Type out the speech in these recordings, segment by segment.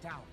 down.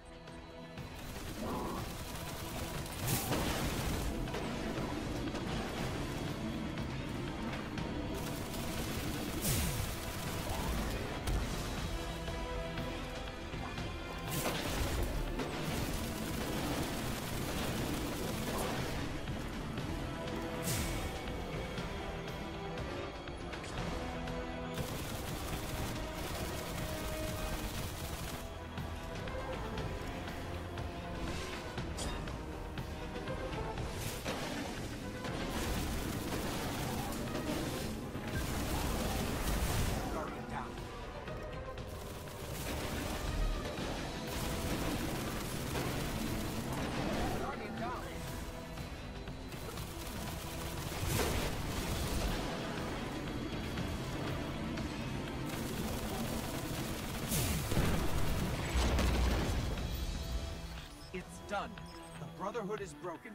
It's done. The Brotherhood is broken.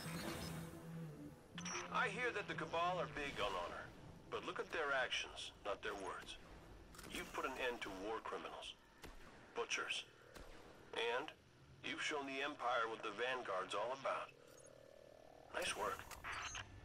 I hear that the Cabal are big on honor, but look at their actions, not their words. You've put an end to war criminals, butchers, and you've shown the Empire what the Vanguard's all about. Nice work.